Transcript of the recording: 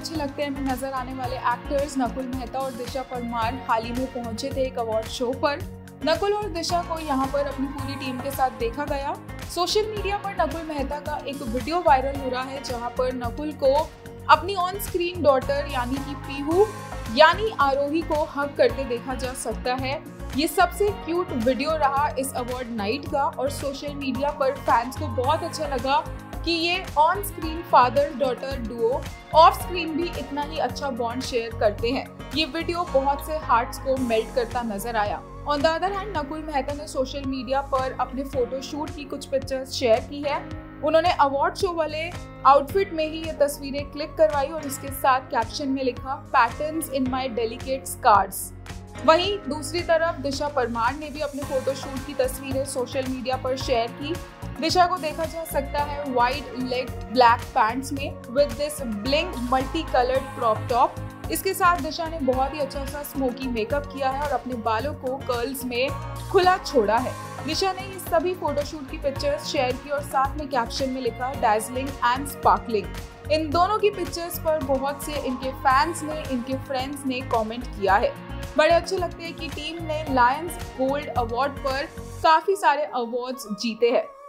अच्छे लगते हैं नजर आने वाले एक्टर्स नकुल मेहता और दिशा परमार हाल ही में पहुंचे थे एक अवार्ड शो पर। नकुल और दिशा को यहां पर अपनी पूरी टीम के साथ देखा गया। सोशल मीडिया पर नकुल मेहता का एक वीडियो वायरल हो रहा है जहां पर नकुल को अपनी ऑन स्क्रीन डॉटर यानी कि पीहू यानी आरोही को हग करते देखा जा सकता है। ये सबसे क्यूट वीडियो रहा इस अवार्ड नाइट का और सोशल मीडिया पर फैंस को बहुत अच्छा लगा कि ये on screen father daughter duo off screen भी इतना ही अच्छा बॉन्ड शेयर करते हैं। ये वीडियो बहुत से हार्ट्स को मेल्ट करता नजर आया। On the other hand Nakul Mehta ने सोशल मीडिया पर अपने फोटोशूट की कुछ पिक्चर्स शेयर की है। उन्होंने अवार्ड शो वाले आउटफिट में ही ये तस्वीरें क्लिक करवाई और इसके साथ कैप्शन में लिखा patterns in my delicate scars. वहीं दूसरी तरफ दिशा परमार ने भी अपने फोटोशूट की तस्वीरें सोशल मीडिया पर शेयर की। दिशा को देखा जा सकता है वाइड लेग ब्लैक पैंट्स में with this bling multi coloured crop top. इसके साथ दिशा ने बहुत ही अच्छा सा स्मोकी मेकअप किया है और अपने बालों को कर्ल्स में खुला छोड़ा है। दिशा ने ये सभी फोटोशूट की पिक्चर्स शेयर की और साथ में कैप्शन में लिखा डैज़लिंग एंड स्पार्कलिंग। इन दोनों की पिक्चर्स पर बहुत से इनके फैंस ने इनके फ्रेंड्स ने कमेंट किया है। बड़े अच्छे लगते हैं कि टीम ने लायंस गोल्ड अवार्ड पर काफी सारे अवार्ड्स जीते हैं।